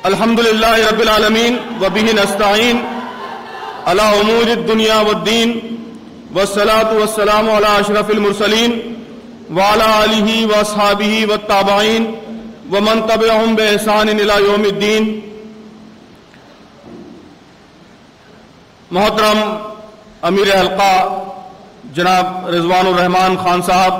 الحمدللہ رب العالمین وبہ نستعین علی امور الدنیا والدین والصلاة والسلام علی اشرف المرسلین وعلی آلہ واصحابہ والتابعین ومن تبعہم بإحسان الی یوم الدین۔ محترم امیر حلقہ جناب رضوان الرحمان خان صاحب،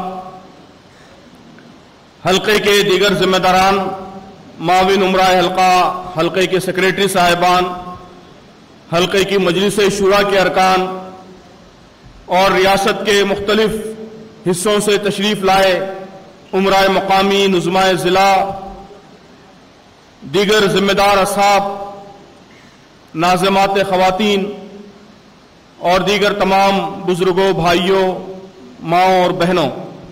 حلقے کے دیگر ذمہ داران، معاون عمرہ حلقہ، حلقے کے سیکریٹری صاحبان، حلقے کی مجلس شورا کے ارکان اور ریاست کے مختلف حصوں سے تشریف لائے عمرہ مقامی، نظمائے ضلع، دیگر ذمہ دار اصحاب، ناظمات خواتین اور دیگر تمام بزرگوں، بھائیوں، ماؤں اور بہنوں،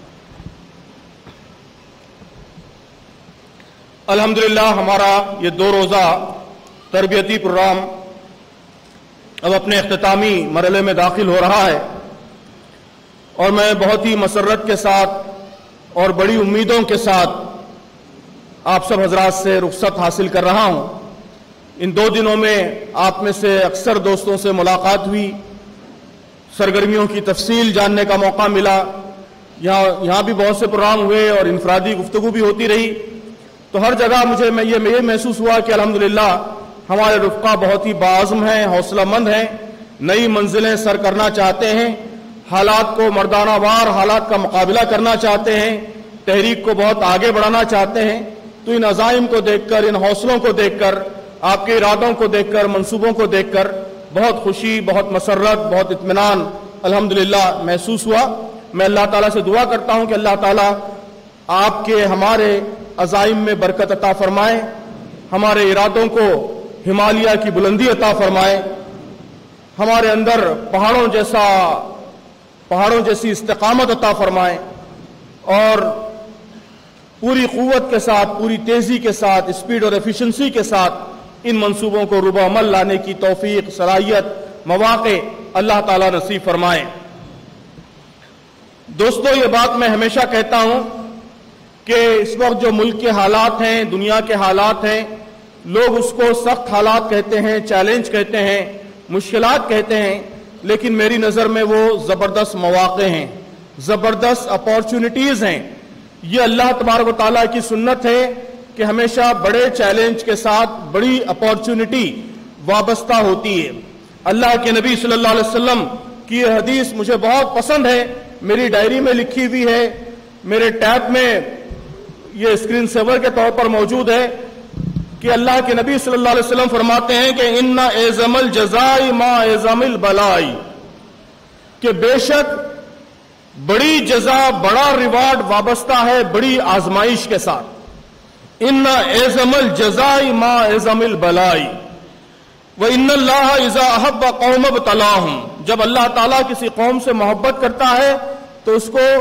الحمدللہ ہمارا یہ 2 روزہ تربیتی پروگرام اب اپنے اختتامی مرحلے میں داخل ہو رہا ہے، اور میں بہت ہی مسرت کے ساتھ اور بڑی امیدوں کے ساتھ آپ سب حضرات سے رخصت حاصل کر رہا ہوں۔ ان 2 دنوں میں آپ میں سے اکثر دوستوں سے ملاقات ہوئی، سرگرمیوں کی تفصیل جاننے کا موقع ملا، یہاں بھی بہت سے پروگرام ہوئے اور انفرادی گفتگو بھی ہوتی رہی، تو ہر جگہ مجھے یہ محسوس ہوا کہ الحمدللہ ہمارے رفقا بہت ہی باعزم ہیں، حوصلہ مند ہیں، نئی منزلیں سر کرنا چاہتے ہیں، حالات کو مردانہ وار حالات کا مقابلہ کرنا چاہتے ہیں، تحریک کو بہت آگے بڑھانا چاہتے ہیں۔ تو ان عزائم کو دیکھ کر، ان حوصلوں کو دیکھ کر، آپ کے ارادوں کو دیکھ کر، منصوبوں کو دیکھ کر بہت خوشی، بہت مسرت، بہت اطمینان الحمدللہ محسوس ہوا۔ میں اللہ تعالیٰ سے دعا کرتا ہوں کہ اللہ تعالیٰ آپ کے ہمارے عزائم میں برکت عطا فرمائے، ہمارے ارادوں کو ہمالیہ کی بلندی عطا فرمائے، ہمارے اندر پہاڑوں جیسی استقامت عطا فرمائے، اور پوری قوت کے ساتھ، پوری تیزی کے ساتھ، اسپیڈ اور ایفیشنسی کے ساتھ ان منصوبوں کو روبہ عمل لانے کی توفیق، صلاحیت، مواقع اللہ تعالیٰ نصیب فرمائے۔ دوستو، یہ بات میں ہمیشہ کہتا ہوں کہ اس وقت جو ملک کے حالات ہیں، دنیا کے حالات ہیں، لوگ اس کو سخت حالات کہتے ہیں، چیلنج کہتے ہیں، مشکلات کہتے ہیں، لیکن میری نظر میں وہ زبردست مواقع ہیں، زبردست اپارچونٹیز ہیں۔ یہ اللہ تبارک و تعالیٰ کی سنت ہے کہ ہمیشہ بڑے چیلنج کے ساتھ بڑی اپارچونٹی وابستہ ہوتی ہے۔ اللہ کے نبی صلی اللہ علیہ وسلم کی یہ حدیث مجھے بہت پسند ہے، میری ڈائری میں لکھی ہوئی ہے، میرے ٹیب میں یہ اسکرین سیور کے طور پر موجود ہے، کہ اللہ کے نبی صلی اللہ علیہ وسلم فرماتے ہیں کہ ان اعظم الجزاء ما اعظم البلاء، کہ بے شک بڑی جزا، بڑا ریوارڈ وابستہ ہے بڑی آزمائش کے ساتھ۔ ان اعظم الجزاء ما اعظم البلاء وان اللہ اذا احب قوم ابتلاهم، جب اللہ تعالیٰ کسی قوم سے محبت کرتا ہے تو اس کو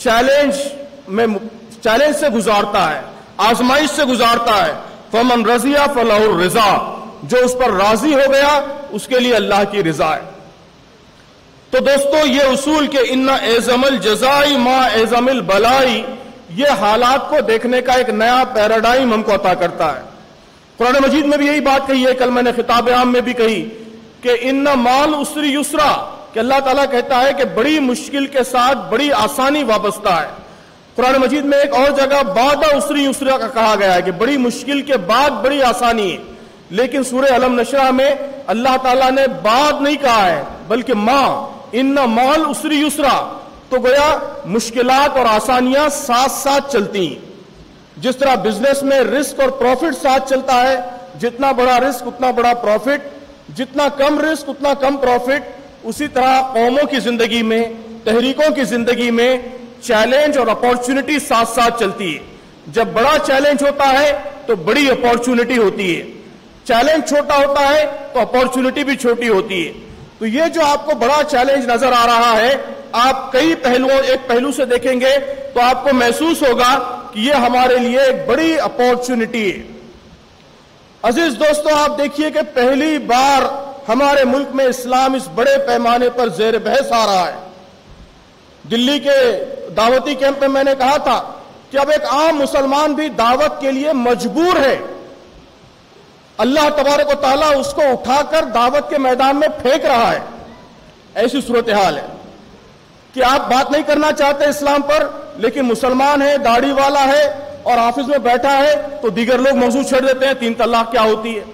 چیلنج سے گزارتا ہے، آزمائش سے گزارتا ہے۔ فمن رضی فلہ الرضا، جو اس پر راضی ہو گیا اس کے لیے اللہ کی رضا ہے۔ تو دوستو، یہ اصول کہ ان اعظم الجزاء ما اعظم البلاء، یہ حالات کو دیکھنے کا ایک نیا پیراڈائم ہم کو عطا کرتا ہے۔ قرآن مجید میں بھی یہی بات کہی ہے، کل میں نے خطاب عام میں بھی کہی کہ ان مال عسر یسرا، کہ اللہ تعالیٰ کہتا ہے کہ بڑی مشکل کے ساتھ بڑی آسانی وابستہ ہے۔ قرآن مجید میں ایک اور جگہ بعد عسر یسرا کا کہا گیا ہے کہ بڑی مشکل کے بعد بڑی آسانی ہے، لیکن سورہ علم نشرہ میں اللہ تعالیٰ نے بعد نہیں کہا ہے بلکہ ان مال عسر یسرا، تو گویا مشکلات اور آسانیاں ساتھ ساتھ چلتی ہیں۔ جس طرح بزنس میں رسک اور پروفٹ ساتھ چلتا ہے، جتنا بڑا رسک اتنا بڑا پروفٹ، جتنا کم رسک اتنا کم پروفٹ، اسی طرح قوموں کی زندگی میں، تحریکوں کی زندگی میں چیلنج اور اپارچونٹی ساتھ ساتھ چلتی ہے۔ جب بڑا چیلنج ہوتا ہے تو بڑی اپارچونٹی ہوتی ہے، چیلنج چھوٹا ہوتا ہے تو اپارچونٹی بھی چھوٹی ہوتی ہے۔ تو یہ جو آپ کو بڑا چیلنج نظر آ رہا ہے، آپ کئی ایک پہلو سے دیکھیں گے تو آپ کو محسوس ہوگا کہ یہ ہمارے لیے ایک بڑی اپارچونٹی ہے۔ عزیز دوستو، آپ دیکھیے کہ پہلی بار ہمارے ملک میں اسلام اس بڑے پیمانے پر زیر بحث آ رہا ہے۔ دلی کے دعوتی کیمپ میں نے کہا تھا کہ اب ایک عام مسلمان بھی دعوت کے لیے مجبور ہے۔ اللہ تبارک و تعالیٰ اس کو اٹھا کر دعوت کے میدان میں پھینک رہا ہے. ایسی صورتحال ہے کہ آپ بات نہیں کرنا چاہتے اسلام پر، لیکن مسلمان ہے، داڑھی والا ہے اور آفس میں بیٹھا ہے تو دیگر لوگ موضوع چھیڑ دیتے ہیں 3 طلاق کیا ہوتی ہے،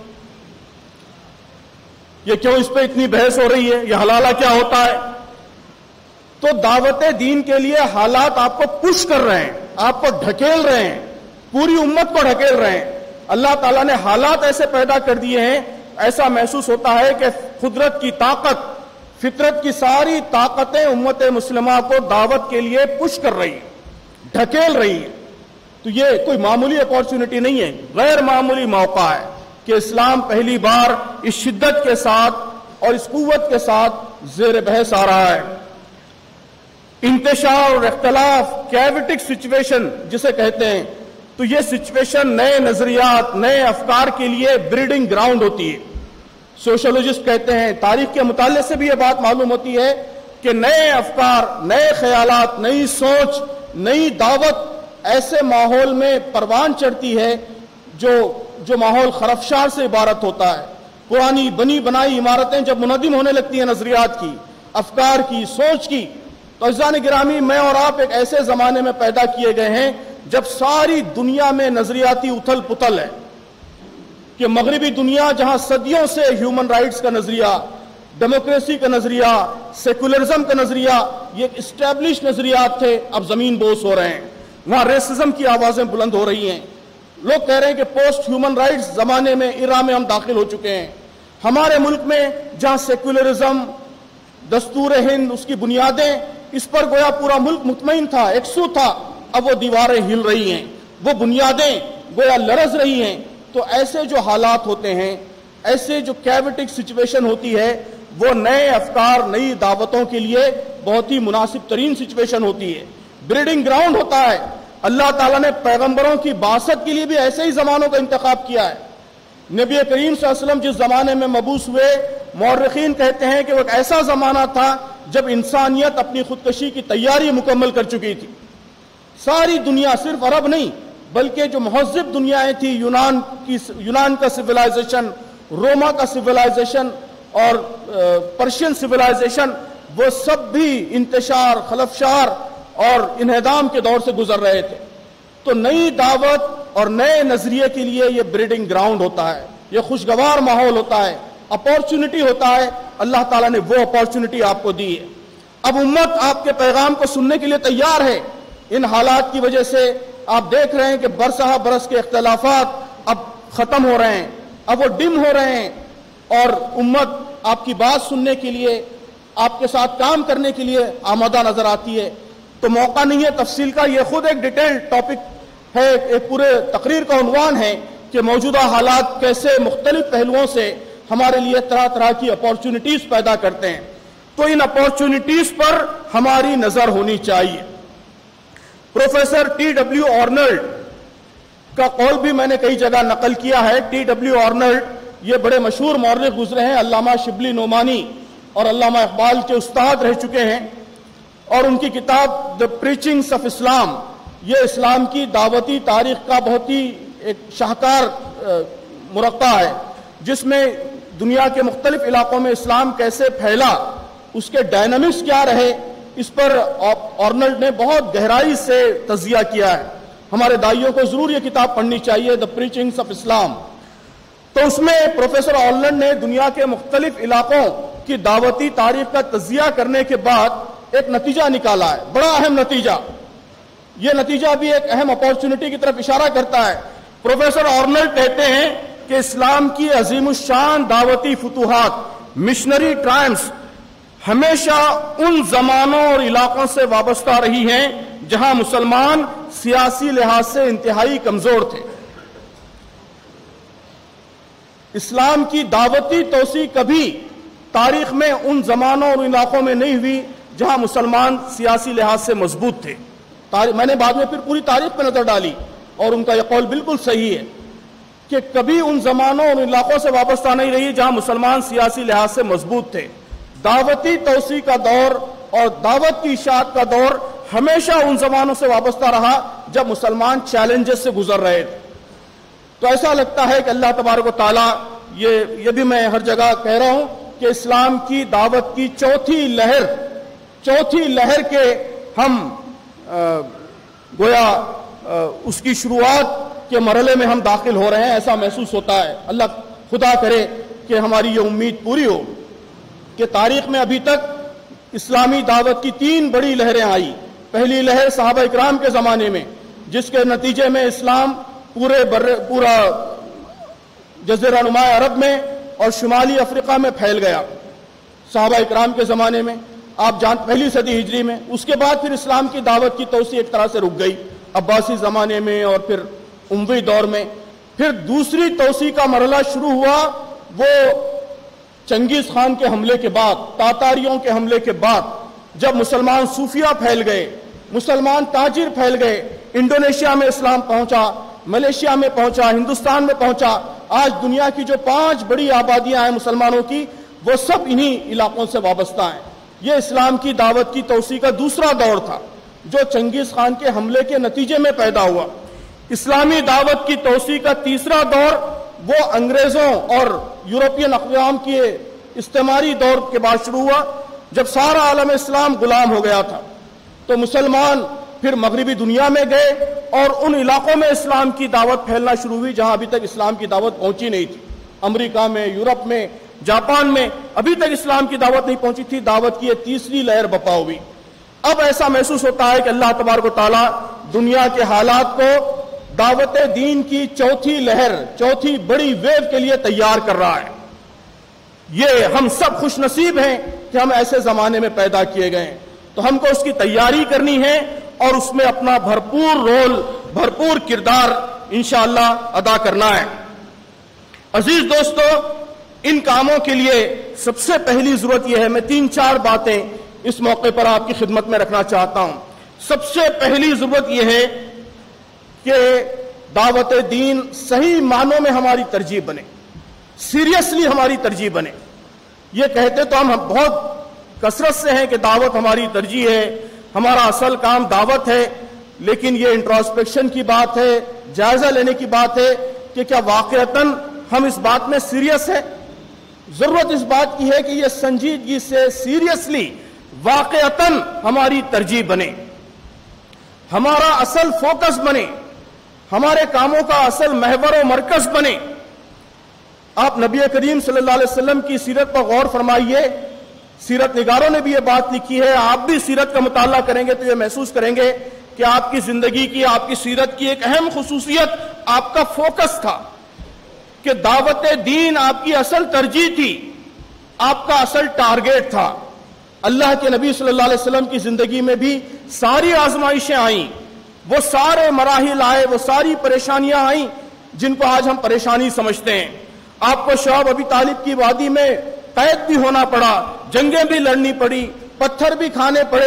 یہ کیوں اس پہ اتنی بحث ہو رہی ہے، یہ حلالہ کیا ہوتا ہے. تو دعوت دین کے لیے حالات آپ کو پش کر رہے ہیں، آپ کو ڈھکیل رہے ہیں، پوری امت کو ڈھکیل رہے ہیں. اللہ تعالیٰ نے حالات ایسے پیدا کر دیے ہیں، ایسا محسوس ہوتا ہے کہ قدرت کی طاقت، فطرت کی ساری طاقتیں امت مسلمہ کو دعوت کے لیے پش کر رہی ہیں، ڈھکیل رہی ہیں. تو یہ کوئی معمولی اپارچونٹی نہیں ہے، غیر معمولی موقع ہے کہ اسلام پہلی بار اس شدت کے ساتھ اور اس قوت کے ساتھ زیر بحث آ رہا ہے. انتشار اور اختلاف، کیوٹک سچویشن جسے کہتے ہیں، تو یہ سچویشن نئے نظریات، نئے افکار کے لیے بریڈنگ گراؤنڈ ہوتی ہے. سوشولوجسٹ کہتے ہیں، تاریخ کے مطالعے سے بھی یہ بات معلوم ہوتی ہے کہ نئے افکار، نئے خیالات، نئی سوچ، نئی دعوت ایسے ماحول میں پروان چڑھتی ہے جو ماحول خرفشار سے عبارت ہوتا ہے. پرانی بنی بنائی عمارتیں جب منہدم ہونے لگتی ہیں نظریات کی، افکار کی، سوچ کی، تو عزیزان گرامی میں اور آپ ایک ایسے زمانے میں پیدا کیے گئے ہیں جب ساری دنیا میں نظریاتی اتھل پتل ہے کہ مغربی دنیا جہاں صدیوں سے ہیومن رائٹس کا نظریہ، ڈیموکریسی کا نظریہ، سیکولرزم کا نظریہ، یہ اسٹیبلش نظریات تھے، اب زمین بوس ہو رہے ہیں. وہاں ریسزم کی آوازیں بلند ہو رہی ہیں. لوگ کہہ رہے ہیں کہ پوسٹ ہیومن رائٹس زمانے میں، ایرا میں ہم داخل ہو چکے ہیں. ہمارے ملک میں جہاں سیکولرزم، دستور ہند، اس کی بنیادیں، اس پر گویا پورا ملک مطمئن تھا، یکسو تھا، اب وہ دیواریں ہل رہی ہیں، وہ بنیادیں گویا لرز رہی ہیں. تو ایسے جو حالات ہوتے ہیں، ایسے جو کیوٹک سچویشن ہوتی ہے، وہ نئے افکار، نئی دعوتوں کے لیے بہت ہی مناسب ترین سچویشن ہوتی ہے، بریڈنگ گراؤنڈ ہوتا ہے. اللہ تعالیٰ نے پیغمبروں کی بعثت کے لیے بھی ایسے ہی زمانوں کا انتخاب کیا ہے. نبی کریم صلی اللہ علیہ وسلم جس زمانے میں مبعوث ہوئے، مورخین کہتے ہیں کہ وہ ایک ایسا زمانہ تھا جب انسانیت اپنی خودکشی کی تیاری مکمل کر چکی تھی. ساری دنیا، صرف عرب نہیں بلکہ جو مہذب دنیایں تھیں، یونان کا سویلائزیشن، روما کا سویلائزیشن اور پرشین سویلائزیشن، وہ سب بھی انتشار، خلفشار اور انہدام کے دور سے گزر رہے تھے. تو نئی دعوت اور نئے نظریے کے لیے یہ بریڈنگ گراؤنڈ ہوتا ہے، یہ خوشگوار ماحول ہوتا ہے، اپارچونٹی ہوتا ہے. اللہ تعالیٰ نے وہ اپارچونٹی آپ کو دی ہے. اب امت آپ کے پیغام کو سننے کے لیے تیار ہے. ان حالات کی وجہ سے آپ دیکھ رہے ہیں کہ برسہ برس کے اختلافات اب ختم ہو رہے ہیں، اب وہ ڈم ہو رہے ہیں، اور امت آپ کی بات سننے کے لیے، آپ کے ساتھ کام کرنے کے لیے آمادہ نظر آتی ہے. تو موقع نہیں ہے تفصیل کا، یہ خود ایک ڈیٹیل ٹاپک ہے، ایک پورے تقریر کا عنوان ہے کہ موجودہ حالات کیسے مختلف پہلوؤں سے ہمارے لیے طرح طرح کی اپارچونٹیز پیدا کرتے ہیں. تو ان اپارچونٹیز پر ہماری نظر ہونی چاہیے. پروفیسر ٹی ڈبلیو آرنلڈ کا قول بھی میں نے کئی جگہ نقل کیا ہے. ٹی ڈبلیو آرنلڈ یہ بڑے مشہور مورخ گزرے ہیں، علامہ شبلی نعمانی اور علامہ اقبال کے استاد رہ چکے ہیں، اور ان کی کتاب دی پریچنگز آف اسلام، یہ اسلام کی دعوتی تاریخ کا بہت ہی ایک شاہکار مرقع ہے، جس میں دنیا کے مختلف علاقوں میں اسلام کیسے پھیلا، اس کے ڈائنامکس کیا رہے، اس پر آرنلڈ نے بہت گہرائی سے تجزیہ کیا ہے. ہمارے دائیوں کو ضرور یہ کتاب پڑھنی چاہیے، دی پریچنگز آف اسلام. تو اس میں پروفیسر آرنلڈ نے دنیا کے مختلف علاقوں کی دعوتی تاریخ کا تجزیہ کرنے کے بعد ایک نتیجہ نکالا ہے، بڑا اہم نتیجہ. یہ نتیجہ بھی ایک اہم اپارچونٹی کی طرف اشارہ کرتا ہے. پروفیسر آرنلڈ کہتے ہیں کہ اسلام کی عظیم الشان دعوتی فتوحات، مشنری ٹرائمپس، ہمیشہ ان زمانوں اور علاقوں سے وابستہ رہی ہیں جہاں مسلمان سیاسی لحاظ سے انتہائی کمزور تھے. اسلام کی دعوتی توسیع کبھی تاریخ میں ان زمانوں اور علاقوں میں نہیں ہوئی جہاں مسلمان سیاسی لحاظ سے مضبوط تھے. میں نے بعد میں پھر پوری تاریخ پہ نظر ڈالی اور ان کا یہ قول بالکل صحیح ہے کہ کبھی ان زمانوں اور علاقوں سے وابستہ نہیں رہی جہاں مسلمان سیاسی لحاظ سے مضبوط تھے. دعوتی توسیع کا دور اور دعوت کی اشاعت کا دور ہمیشہ ان زمانوں سے وابستہ رہا جب مسلمان چیلنجز سے گزر رہے تھے. تو ایسا لگتا ہے کہ اللہ تبارک و تعالیٰ، یہ بھی میں ہر جگہ کہہ رہا ہوں کہ اسلام کی دعوت کی چوتھی لہر کے ہم گویا اس کی شروعات کے مرحلے میں ہم داخل ہو رہے ہیں، ایسا محسوس ہوتا ہے۔ اللہ خدا کرے کہ ہماری یہ امید پوری ہو کہ تاریخ میں ابھی تک اسلامی دعوت کی 3 بڑی لہریں آئی۔ پہلی لہر صحابہ اکرام کے زمانے میں، جس کے نتیجے میں اسلام پورا جزیرہ نما عرب میں اور شمالی افریقہ میں پھیل گیا صحابہ اکرام کے زمانے میں، آپ پہلی صدی ہجری میں۔ اس کے بعد پھر اسلام کی دعوت کی توسیع ایک طرح سے رک گئی عباسی زمانے میں اور پھر اموی دور میں۔ پھر دوسری توسیع کا مرحلہ شروع ہوا، وہ چنگیز خان کے حملے کے بعد، تاتاریوں کے حملے کے بعد، جب مسلمان صوفیہ پھیل گئے، مسلمان تاجر پھیل گئے، انڈونیشیا میں اسلام پہنچا، ملیشیا میں پہنچا، ہندوستان میں پہنچا۔ آج دنیا کی جو 5 بڑی آبادیاں ہیں مسلمانوں کی، وہ سب انہی علاقوں سے وابستہ ہیں۔ یہ اسلام کی دعوت کی توسیع کا دوسرا دور تھا جو چنگیز خان کے حملے کے نتیجے میں پیدا ہوا۔ اسلامی دعوت کی توسیع کا تیسرا دور وہ انگریزوں اور یورپین اقوام کے استعماری دور کے بعد شروع ہوا، جب سارا عالم اسلام غلام ہو گیا تھا۔ تو مسلمان پھر مغربی دنیا میں گئے اور ان علاقوں میں اسلام کی دعوت پھیلنا شروع ہوئی جہاں ابھی تک اسلام کی دعوت پہنچی نہیں تھی۔ امریکہ میں، یورپ میں، جاپان میں ابھی تک اسلام کی دعوت نہیں پہنچی تھی۔ دعوت کی یہ تیسری لہر بپا ہوئی۔ اب ایسا محسوس ہوتا ہے کہ اللہ تبارک و تعالیٰ دنیا کے حالات کو دعوت دین کی چوتھی لہر، چوتھی بڑی ویو کے لیے تیار کر رہا ہے۔ یہ ہم سب خوش نصیب ہیں کہ ہم ایسے زمانے میں پیدا کیے گئے ہیں، تو ہم کو اس کی تیاری کرنی ہے اور اس میں اپنا بھرپور رول، بھرپور کردار انشاءاللہ ادا کرنا ہے۔ عزیز دوستو، ان کاموں کے لیے سب سے پہلی ضرورت یہ ہے، میں 3-4 باتیں اس موقع پر آپ کی خدمت میں رکھنا چاہتا ہوں۔ سب سے پہلی ضرورت یہ ہے کہ دعوت دین صحیح معنوں میں ہماری ترجیح بنے، سیریسلی ہماری ترجیح بنے۔ یہ کہتے تو ہم بہت کثرت سے ہیں کہ دعوت ہماری ترجیح ہے، ہمارا اصل کام دعوت ہے، لیکن یہ انٹراسپیکشن کی بات ہے، جائزہ لینے کی بات ہے کہ کیا واقعتاً ہم اس بات میں سیریس ہیں۔ ضرورت اس بات کی ہے کہ یہ سنجیدگی سے، سیریسلی، واقعتاً ہماری ترجیح بنے، ہمارا اصل فوکس بنے، ہمارے کاموں کا اصل محور و مرکز بنے۔ آپ نبی کریم صلی اللہ علیہ وسلم کی سیرت پر غور فرمائیے، سیرت نگاروں نے بھی یہ بات لکھی ہے، آپ بھی سیرت کا مطالعہ کریں گے تو یہ محسوس کریں گے کہ آپ کی زندگی کی، آپ کی سیرت کی ایک اہم خصوصیت آپ کا فوکس تھا، کہ دعوت دین آپ کی اصل ترجیح تھی، آپ کا اصل ٹارگیٹ تھا۔ اللہ کے نبی صلی اللہ علیہ وسلم کی زندگی میں بھی ساری آزمائشیں آئیں، وہ سارے مراحل آئے، وہ ساری پریشانیاں آئیں جن کو آج ہم پریشانی سمجھتے ہیں۔ آپ کو شعب ابی طالب کی وادی میں قید بھی ہونا پڑا، جنگیں بھی لڑنی پڑی، پتھر بھی کھانے پڑے،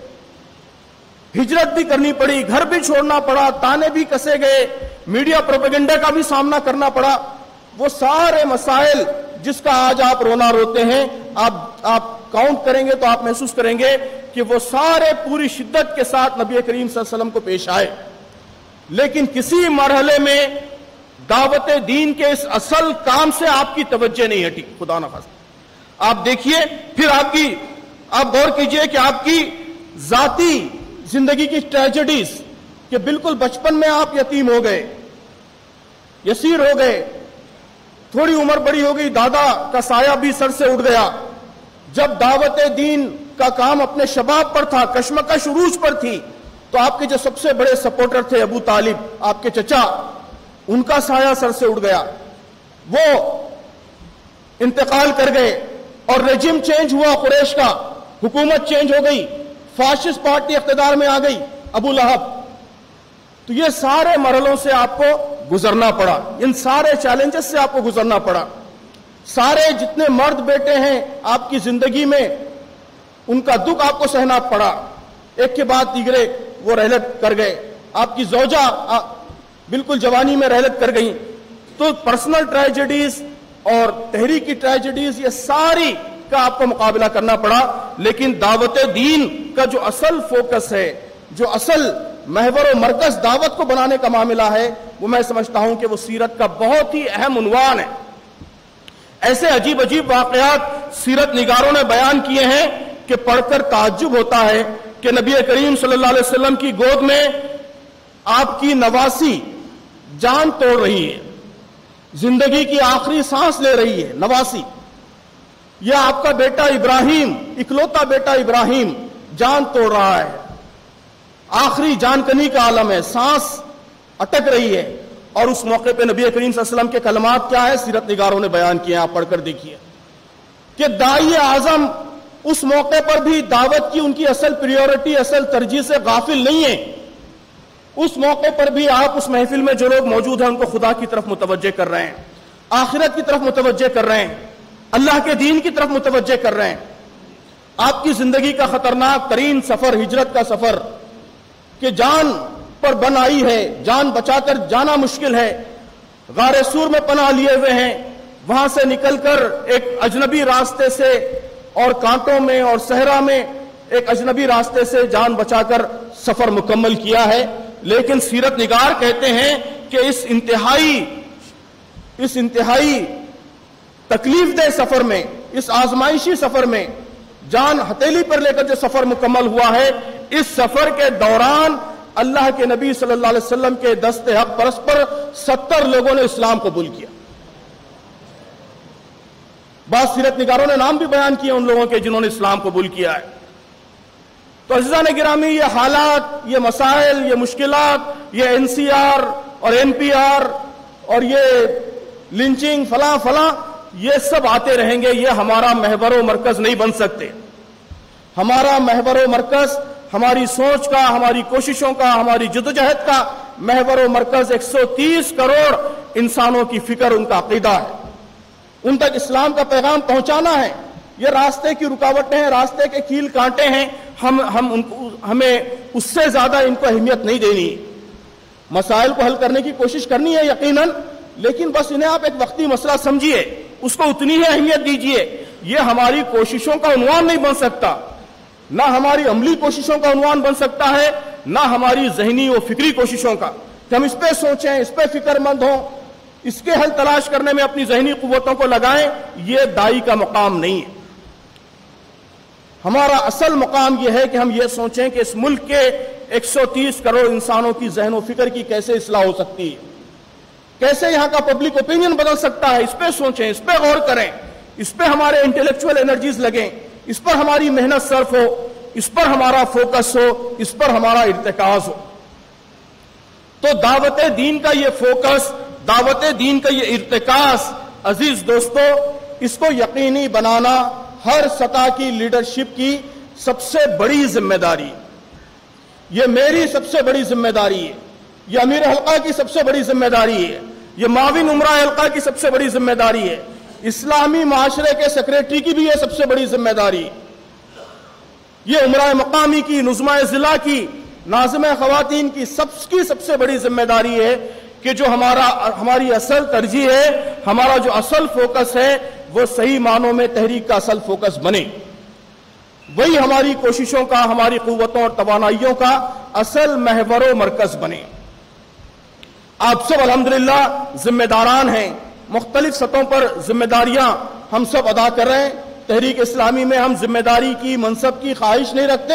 ہجرت بھی کرنی پڑی، گھر بھی چھوڑنا پڑا، تانے بھی کسے گئے، میڈیا پروپیگنڈا کا بھی سامنا کرنا پڑا۔ وہ سارے مسائل جس کا آج آپ رونا روتے ہیں، آپ کاؤنٹ کریں گے تو آپ محسوس کریں گے کہ وہ سارے پوری شدت کے ساتھ نبی کریم صلی اللہ علیہ وسلم کو پیش آئے، لیکن کسی مرحلے میں دعوت دین کے اس اصل کام سے آپ کی توجہ نہیں ہٹی، خدا نخواستہ۔ آپ دیکھیے، پھر آپ غور کیجئے کہ آپ کی ذاتی زندگی کی ٹریجڈیز، کہ بالکل بچپن میں آپ یتیم ہو گئے، یسیر ہو گئے، تھوڑی عمر بڑی ہو گئی، دادا کا سایہ بھی سر سے اٹھ گیا۔ جب دعوت دین کا کام اپنے شباب پر تھا، کشمکش عروج پر تھی، تو آپ کے جو سب سے بڑے سپورٹر تھے ابو طالب، آپ کے چچا، ان کا سایہ سر سے اٹھ گیا، وہ انتقال کر گئے، اور رجیم چینج ہوا، قریش کا حکومت چینج ہو گئی، فاشسٹ پارٹی اقتدار میں آ گئی، ابو لہب۔ تو یہ سارے مرحلوں سے آپ کو گزرنا پڑا، ان سارے چیلنجز سے آپ کو گزرنا پڑا۔ سارے جتنے مرد بیٹے ہیں آپ کی زندگی میں، ان کا دکھ آپ کو سہنا پڑا، ایک کے بعد دیگرے وہ رحلت کر گئے۔ آپ کی زوجہ بالکل جوانی میں رحلت کر گئیں۔ تو پرسنل ٹریجڈیز اور تحریکی ٹریجڈیز، یہ ساری کا آپ کو مقابلہ کرنا پڑا، لیکن دعوت دین کا جو اصل فوکس ہے، جو اصل محور و مرکز دعوت کو بنانے کا معاملہ ہے، وہ میں سمجھتا ہوں کہ وہ سیرت کا بہت ہی اہم عنوان ہے۔ ایسے عجیب عجیب واقعات سیرت نگاروں نے بیان کیے ہیں کہ پڑھ کر تعجب ہوتا ہے کہ نبی کریم صلی اللہ علیہ وسلم کی گود میں آپ کی نواسی جان توڑ رہی ہے، زندگی کی آخری سانس لے رہی ہے نواسی، یا آپ کا بیٹا ابراہیم، اکلوتا بیٹا ابراہیم جان توڑ رہا ہے، آخری جان کنی کا عالم ہے، سانس اٹک رہی ہے، اور اس موقع پہ نبی کریم صلی اللہ علیہ وسلم کے کلمات کیا ہے سیرت نگاروں نے بیان کیے ہیں، آپ پڑھ کر دیکھیے کہ داعی اعظم اس موقع پر بھی دعوت کی ان کی اصل پریورٹی، اصل ترجیح سے غافل نہیں ہے۔ اس موقع پر بھی آپ اس محفل میں جو لوگ موجود ہیں ان کو خدا کی طرف متوجہ کر رہے ہیں، آخرت کی طرف متوجہ کر رہے ہیں، اللہ کے دین کی طرف متوجہ کر رہے ہیں۔ آپ کی زندگی کا خطرناک ترین سفر ہجرت کا سفر کہ جان پر بن آئی ہے، جان بچا کر جانا مشکل ہے، غار سور میں پناہ لیے ہوئے ہیں، وہاں سے نکل کر ایک اجنبی راستے سے اور کانٹوں میں اور صحرا میں ایک اجنبی راستے سے جان بچا کر سفر مکمل کیا ہے۔ لیکن سیرت نگار کہتے ہیں کہ اس انتہائی تکلیف دہ سفر میں، اس آزمائشی سفر میں، جان ہتھیلی پر لے کر جو سفر مکمل ہوا ہے، اس سفر کے دوران اللہ کے نبی صلی اللہ علیہ وسلم کے دست حق پرست پر 70 لوگوں نے اسلام قبول کیا۔ بعض سیرت نگاروں نے نام بھی بیان کیے ان لوگوں کے جنہوں نے اسلام قبول کیا ہے۔ تو عزیزان گرامی، یہ حالات، یہ مسائل، یہ مشکلات، یہ NCR اور NPR اور یہ لنچنگ فلاں فلاں، یہ سب آتے رہیں گے، یہ ہمارا محور و مرکز نہیں بن سکتے۔ ہمارا محور و مرکز ہماری سوچ کا، ہماری کوششوں کا، ہماری جدوجہد کا محور و مرکز 130 کروڑ انسانوں کی فکر، ان کا عقیدہ ہے، ان تک اسلام کا پیغام پہنچانا ہے۔ یہ راستے کی رکاوٹیں ہیں، راستے کے کیل کانٹے ہیں، ہمیں اس سے زیادہ ان کو اہمیت نہیں دینی۔ مسائل کو حل کرنے کی کوشش کرنی ہے یقیناً، لیکن بس انہیں آپ ایک وقتی مسئلہ سمجھیے، اس کو اتنی ہی اہمیت دیجیے۔ یہ ہماری کوششوں کا عنوان نہیں بن سکتا، نہ ہماری عملی کوششوں کا عنوان بن سکتا ہے، نہ ہماری ذہنی و فکری کوششوں کا، کہ ہم اس پہ سوچیں، اس پہ فکر مند ہوں، اس کے حل تلاش کرنے میں اپنی ذہنی قوتوں کو لگائیں۔ یہ داعی کا مقام نہیں ہے۔ ہمارا اصل مقام یہ ہے کہ ہم یہ سوچیں کہ اس ملک کے 130 کروڑ انسانوں کی ذہن و فکر کی کیسے اصلاح ہو سکتی ہے، کیسے یہاں کا پبلک اوپینین بدل سکتا ہے، اس پہ سوچیں، اس پہ غور کریں، اس پہ ہمارے انٹلیکچوئل انرجیز لگیں، اس پر ہماری محنت صرف ہو، اس پر ہمارا فوکس ہو، اس پر ہمارا ارتکاز ہو۔ تو دعوت دین کا یہ فوکس، دعوت دین کا یہ ارتکاز، عزیز دوستو، اس کو یقینی بنانا ہر سطح کی لیڈرشپ کی سب سے بڑی ذمہ داری ہے۔ یہ میری سب سے بڑی ذمہ داری ہے، یہ امیر حلقہ کی سب سے بڑی ذمہ داری ہے، یہ معاون عمرہ حلقہ کی سب سے بڑی ذمہ داری ہے، اسلامی معاشرے کے سیکریٹری کی بھی یہ سب سے بڑی ذمہ داری ہے، یہ عمرہ مقامی کی، نظمہ ضلع کی، ناظم خواتین کی سب سے بڑی ذمہ داری ہے کہ جو ہماری اصل ترجیح ہے، ہمارا جو اصل فوکس ہے، وہ صحیح معنوں میں تحریک کا اصل فوکس بنے، وہی ہماری کوششوں کا، ہماری قوتوں اور توانائیوں کا اصل محور و مرکز بنے۔ آپ سب الحمدللہ ذمہ داران ہیں، مختلف سطحوں پر ذمہ داریاں ہم سب ادا کر رہے ہیں۔ تحریک اسلامی میں ہم ذمہ داری کی، منصب کی خواہش نہیں رکھتے،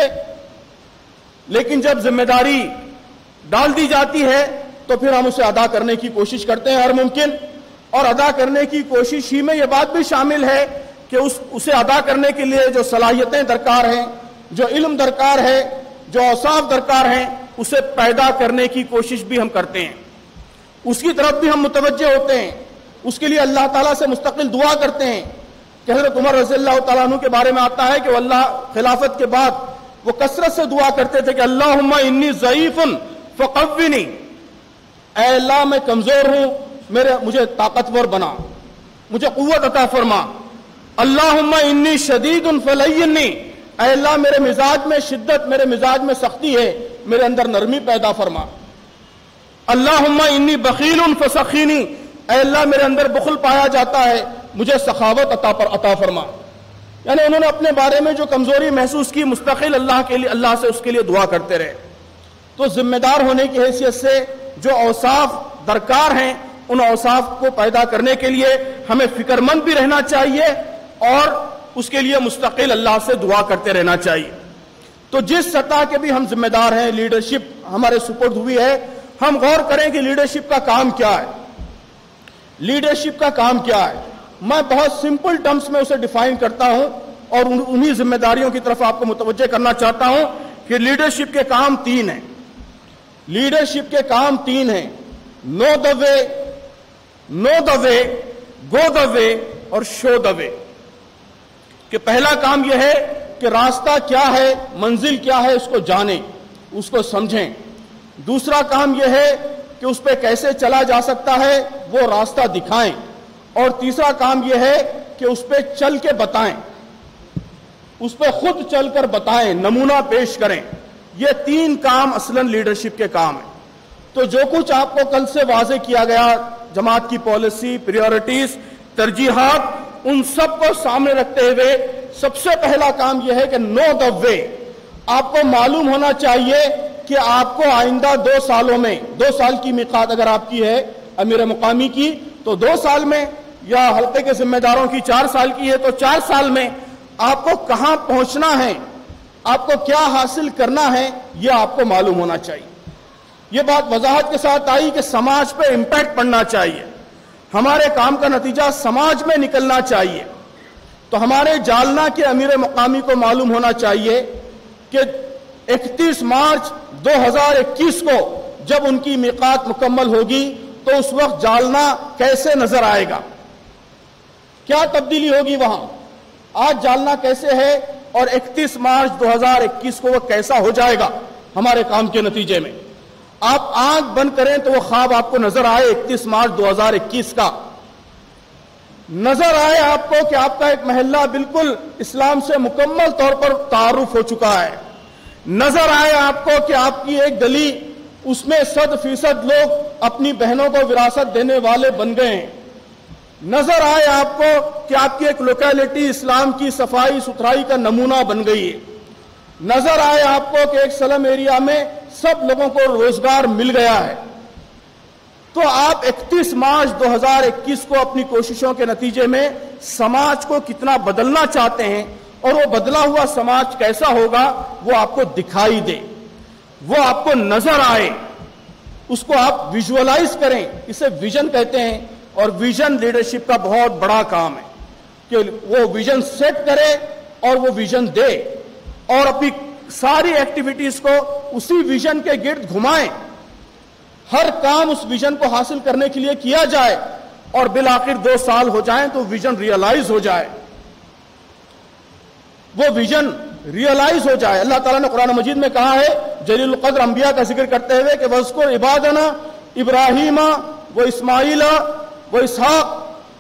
لیکن جب ذمہ داری ڈال دی جاتی ہے تو پھر ہم اسے ادا کرنے کی کوشش کرتے ہیں ہر ممکن، اور ادا کرنے کی کوشش ہی میں یہ بات بھی شامل ہے کہ اسے ادا کرنے کے لیے جو صلاحیتیں درکار ہیں، جو علم درکار ہے، جو اوصاف درکار ہیں، اسے پیدا کرنے کی کوشش بھی ہم کرتے ہیں، اس کی طرف بھی ہم متوجہ ہوتے ہیں، اس کے لیے اللہ تعالیٰ سے مستقل دعا کرتے ہیں کہ حضرت عمر رضی اللہ تعالیٰ عنہ کے بارے میں آتا ہے کہ وہ اللہ خلافت کے بعد وہ کثرت سے دعا کرتے تھے کہ اللہم انی ضعیف فقوینی، اے اللہ میں کمزور ہوں، مجھے طاقتور بنا، مجھے قوت عطا فرما۔ اللہم انی شدید فلینی، اے اللہ میرے مزاج میں شدت، میرے مزاج میں سختی ہے، میرے اندر نرمی پیدا فرما۔ اللہم انی بخیل فسخینی، اے اللہ میرے اندر بخل پایا جاتا ہے، مجھے سخاوت عطا فرما۔ یعنی انہوں نے اپنے بارے میں جو کمزوری محسوس کی، مستقل اللہ سے اس کے لیے دعا کرتے رہے۔ تو ذمہ دار ہونے کی حیثیت سے جو اوصاف درکار ہیں ان اوصاف کو پیدا کرنے کے لیے ہمیں فکر مند بھی رہنا چاہیے اور اس کے لیے مستقل اللہ سے دعا کرتے رہنا چاہیے۔ تو جس سطح کے بھی ہم ذمہ دار ہیں، لیڈرشپ ہمارے سپرد ہوئی ہے، ہم غور کریں کہ لیڈرشپ کا کام کیا ہے۔ لیڈرشپ کا کام کیا ہے؟ میں بہت سمپل ٹرمز میں اسے ڈیفائن کرتا ہوں اور انہی ذمہ داریوں کی طرف آپ کو متوجہ کرنا چاہتا ہوں کہ لیڈرشپ کے کام تین ہیں۔ لیڈرشپ کے کام تین ہیں: نو دا وے، گو دا وے اور شو دا وے۔ کہ پہلا کام یہ ہے کہ راستہ کیا ہے، منزل کیا ہے، اس کو جانیں، اس کو سمجھیں۔ دوسرا کام یہ ہے کہ اس پہ کیسے چلا جا سکتا ہے، وہ راستہ دکھائیں۔ اور تیسرا کام یہ ہے کہ اس پہ چل کے بتائیں، اس پہ خود چل کر بتائیں، نمونہ پیش کریں۔ یہ تین کام اصلاً لیڈرشپ کے کام ہیں۔ تو جو کچھ آپ کو کل سے واضح کیا گیا، جماعت کی پالیسی، پریورٹیز، ترجیحات، ان سب کو سامنے رکھتے ہوئے سب سے پہلا کام یہ ہے کہ نو دا وے۔ آپ کو معلوم ہونا چاہیے کہ آپ کو آئندہ 2 سالوں میں، 2 سال کی میقات اگر آپ کی ہے امیر مقامی کی تو 2 سال میں، یا حلقے کے ذمہ داروں کی 4 سال کی ہے تو 4 سال میں آپ کو کہاں پہنچنا ہے، آپ کو کیا حاصل کرنا ہے، یہ آپ کو معلوم ہونا چاہیے۔ یہ بات وضاحت کے ساتھ آئی کہ سماج پہ امپیکٹ پڑنا چاہیے، ہمارے کام کا نتیجہ سماج میں نکلنا چاہیے۔ تو ہمارے جالنا کے امیر مقامی کو معلوم ہونا چاہیے کہ 31 مارچ 2021 کو جب ان کی میقات مکمل ہوگی تو اس وقت جالنا کیسے نظر آئے گا، کیا تبدیلی ہوگی وہاں، آج جالنا کیسے ہے اور 31 مارچ 2021 کو وہ کیسا ہو جائے گا ہمارے کام کے نتیجے میں۔ آپ آنکھ بند کریں تو وہ خواب آپ کو نظر آئے 31 مارچ 2021 کا، نظر آئے آپ کو کہ آپ کا ایک محلہ بالکل اسلام سے مکمل طور پر تعارف ہو چکا ہے، نظر آئے آپ کو کہ آپ کی ایک گلی اس میں 100% لوگ اپنی بہنوں کو وراثت دینے والے بن گئے ہیں، نظر آئے آپ کو کہ آپ کی ایک لوکیلٹی اسلام کی صفائی ستھرائی کا نمونہ بن گئی ہے، نظر آئے آپ کو کہ ایک سلم ایریا میں سب لوگوں کو روزگار مل گیا ہے۔ تو آپ 31 مارچ 2021 کو اپنی کوششوں کے نتیجے میں سماج کو کتنا بدلنا چاہتے ہیں اور وہ بدلا ہوا سماج کیسا ہوگا وہ آپ کو دکھائی دے، وہ آپ کو نظر آئے، اس کو آپ ویژولائز کریں، اسے ویژن کہتے ہیں۔ اور ویژن لیڈرشپ کا بہت بڑا کام ہے کہ وہ ویژن سیٹ کرے اور وہ ویژن دے اور اپنی ساری ایکٹیویٹیز کو اسی ویژن کے گرد گھمائیں، ہر کام اس ویژن کو حاصل کرنے کے لیے کیا جائے اور بالآخر 2 سال ہو جائیں تو ویژن ریئلائز ہو جائے، وہ ویژن ریئلائز ہو جائے۔ اللہ تعالیٰ نے قرآن مجید میں کہا ہے جلیل القدر انبیاء کا ذکر کرتے ہوئے کہ وَاذْكُرْ عِبَادَنَا ابراہیم واسماعیل واسحاق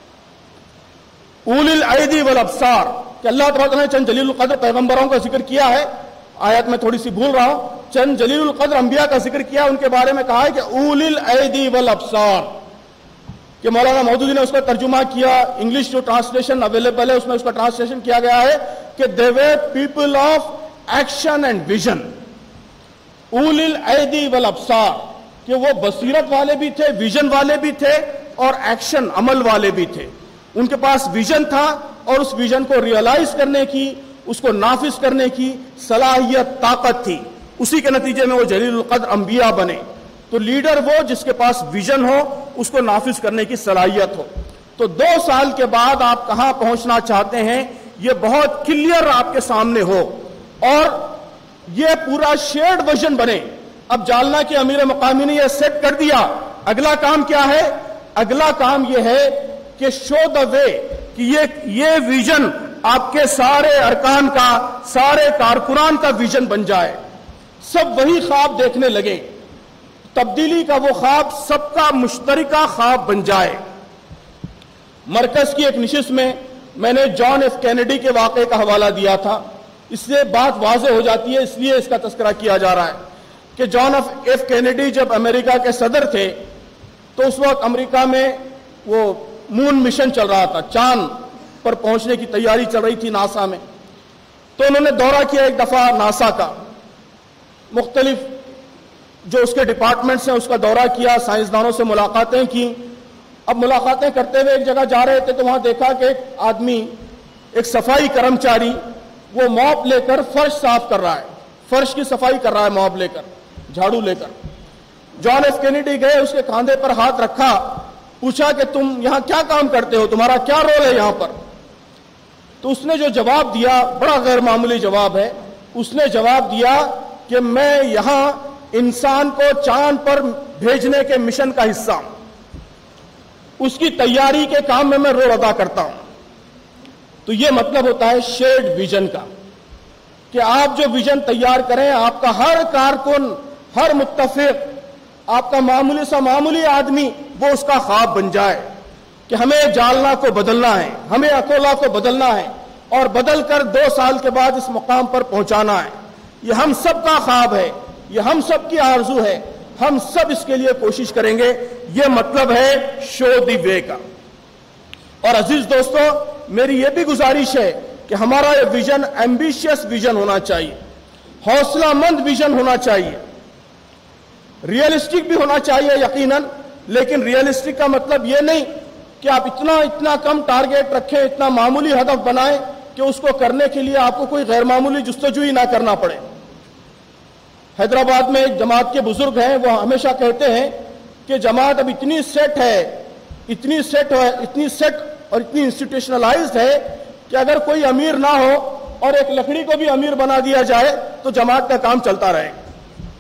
اولی الایدی والابصار، کہ اللہ تعالیٰ نے چند جلیل القدر پیغمبروں کا ذکر کیا ہے، آیت میں تھوڑی سی بھول رہا ہوں، چند جلیل القدر انبیاء کا ذکر کیا، ان کے بارے میں کہا ہے کہ اولی الایدی والابصار، کہ مولانا مودودی نے اس کا ترجمہ کیا، انگلش جو ٹرانسلیشن اویلیبل ہے اس میں اس کا ٹرانسلیشن کیا گیا ہے کہ they were people of action and vision، اولی الایدی والابصار، کہ وہ بصیرت والے بھی تھے، ویژن والے بھی تھے اور ایکشن عمل والے بھی تھے، ان کے پاس ویژن تھا اور اس ویژن کو ریئلائز کرنے کی، اس کو نافذ کرنے کی صلاحیت، طاقت تھی، اسی کے نتیجے میں وہ جلیل القدر انبیاء بنے۔ تو لیڈر وہ جس کے پاس ویژن ہو، اس کو نافذ کرنے کی صلاحیت ہو۔ تو 2 سال کے بعد آپ کہاں پہنچنا چاہتے ہیں یہ بہت کلیئر آپ کے سامنے ہو اور یہ پورا شیئرڈ ویژن بنے۔ اب جالنا کے امیر مقامی نے یہ سیٹ کر دیا، اگلا کام کیا ہے؟ اگلا کام یہ ہے کہ شو دا وے، کہ یہ ویژن آپ کے سارے ارکان کا، سارے کارکنان کا ویژن بن جائے، سب وہی خواب دیکھنے لگے، تبدیلی کا وہ خواب سب کا مشترکہ خواب بن جائے۔ مرکز کی ایک نشست میں نے جان ایف کینیڈی کے واقعے کا حوالہ دیا تھا، اس سے بات واضح ہو جاتی ہے، اس لیے اس کا تذکرہ کیا جا رہا ہے کہ جان ایف کینیڈی جب امریکہ کے صدر تھے تو اس وقت امریکہ میں وہ مون مشن چل رہا تھا، چاند پر پہنچنے کی تیاری چل رہی تھی ناسا میں، تو انہوں نے دورہ کیا ایک دفعہ ناسا کا، مختلف جو اس کے ڈپارٹمنٹس ہیں اس کا دورہ کیا، سائنسدانوں سے ملاقاتیں کی. اب ملاقاتیں کرتے ہوئے ایک جگہ جا رہے تھے تو وہاں دیکھا کہ ایک آدمی، ایک صفائی کرمچاری، وہ موپ لے کر فرش صاف کر رہا ہے، فرش کی صفائی کر رہا ہے موپ لے کر، جھاڑو لے کر. جان ایف کینیڈی گئے، اس کے کاندھے پر ہاتھ رکھا، پوچھا کہ تم یہاں کیا کام کرتے ہو، تمہارا کیا رول ہے یہاں پر؟ تو اس نے جو جواب دیا، بڑا غیر معمولی جواب ہے. اس نے جواب دیا کہ میں یہاں انسان کو چاند پر بھیجنے کے مشن کا حصہ ہوں، اس کی تیاری کے کام میں رول ادا کرتا ہوں. تو یہ مطلب ہوتا ہے شیئرڈ ویژن کا، کہ آپ جو ویژن تیار کریں، آپ کا ہر کارکن، ہر متفق، آپ کا معمولی سا معمولی آدمی وہ اس کا خواب بن جائے کہ ہمیں جالنا کو بدلنا ہے، ہمیں اکولا کو بدلنا ہے، اور بدل کر 2 سال کے بعد اس مقام پر پہنچانا ہے. یہ ہم سب کا خواب ہے، یہ ہم سب کی آرزو ہے، ہم سب اس کے لیے کوشش کریں گے. یہ مطلب ہے شو دی وے کا. اور عزیز دوستو، میری یہ بھی گزارش ہے کہ ہمارا یہ ویژن ایمبیشیس ویژن ہونا چاہیے، حوصلہ مند ویژن ہونا چاہیے، ریئلسٹک بھی ہونا چاہیے یقیناً. لیکن ریئلسٹک کا مطلب یہ نہیں کہ آپ اتنا کم ٹارگیٹ رکھیں، اتنا معمولی ہدف بنائیں کہ اس کو کرنے کے لیے آپ کو کوئی غیر معمولی جستجوئی نہ کرنا پڑے. حیدرآباد میں ایک جماعت کے بزرگ ہیں، وہ ہمیشہ کہتے ہیں کہ جماعت اب اتنی سیٹ اور اتنی انسٹیٹیوشنلائزڈ ہے کہ اگر کوئی امیر نہ ہو اور ایک لکڑی کو بھی امیر بنا دیا جائے تو جماعت کا کام چلتا رہے گا.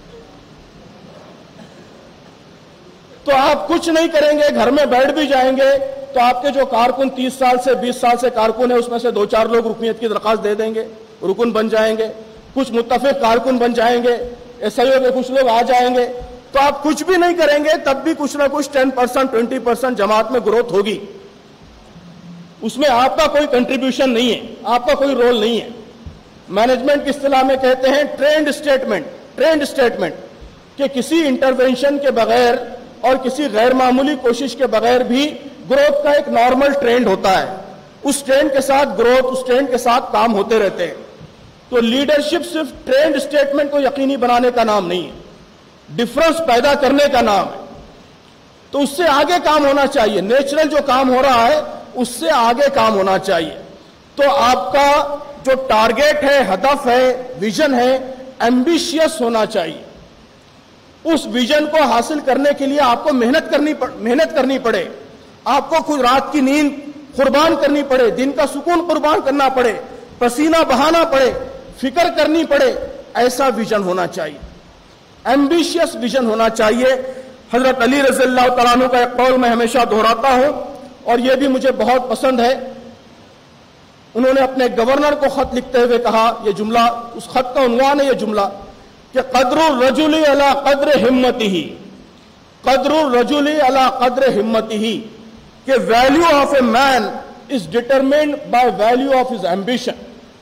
تو آپ کچھ نہیں کریں گے، گھر میں بیٹھ بھی جائیں گے تو آپ کے جو کارکن 30 سال سے 20 سال سے کارکن ہیں، اس میں سے 2-4 لوگ رکنیت کی درخواست دے دیں گے، رکن بن جائیں گے، کچھ متفق کارکن بن جائیں گے، ایسا ہی ہوگا کچھ لوگ آ جائیں گے. تو آپ کچھ بھی نہیں کریں گے تب بھی کچھ نہ کچھ 10% 20% جماعت میں گروتھ ہوگی. اس میں آپ کا کوئی کنٹریبیوشن نہیں ہے، آپ کا کوئی رول نہیں ہے. مینجمنٹ کی اصطلاح میں کہتے ہیں ٹرینڈ اسٹیٹمنٹ، کہ کسی انٹرونشن کے بغیر اور کسی غیر معمولی کوشش کے بغیر بھی گروتھ کا ایک نارمل ٹرینڈ ہوتا ہے. اس ٹرینڈ کے ساتھ گروتھ، اس ٹرینڈ کے ساتھ کام ہوتے رہتے ہیں. تو لیڈرشپ صرف ٹرینڈ اسٹیٹمنٹ کو یقینی بنانے کا نام نہیں ہے، ڈفرنس پیدا کرنے کا نام ہے. تو اس سے آگے کام ہونا چاہیے، نیچرل جو کام ہو رہا ہے اس سے آگے کام ہونا چاہیے. تو آپ کا جو ٹارگیٹ ہے، ہدف ہے، ویژن ہے، ایمبیشیس ہونا چاہیے. اس ویژن کو حاصل کرنے کے لیے آپ کو محنت کرنی پڑے، آپ کو خود رات کی نیند قربان کرنی پڑے، دن کا سکون قربان کرنا پڑے، پسینہ بہانا پڑے، فکر کرنی پڑے. ایسا ویژن ہونا چاہیے، ایمبیشیس ویژن ہونا چاہیے. حضرت علی رضی اللہ تعالیٰ عنہ کا ایک قول میں ہمیشہ دہراتا ہوں اور یہ بھی مجھے بہت پسند ہے. انہوں نے اپنے گورنر کو خط لکھتے ہوئے کہا، یہ جملہ اس خط کا عنوان ہے، یہ جملہ کہ قدر الرجل علی قدر ہمتہ، قدر الرجل علی قدر ہمتہ، کہ value of a man is determined by value of his ambition.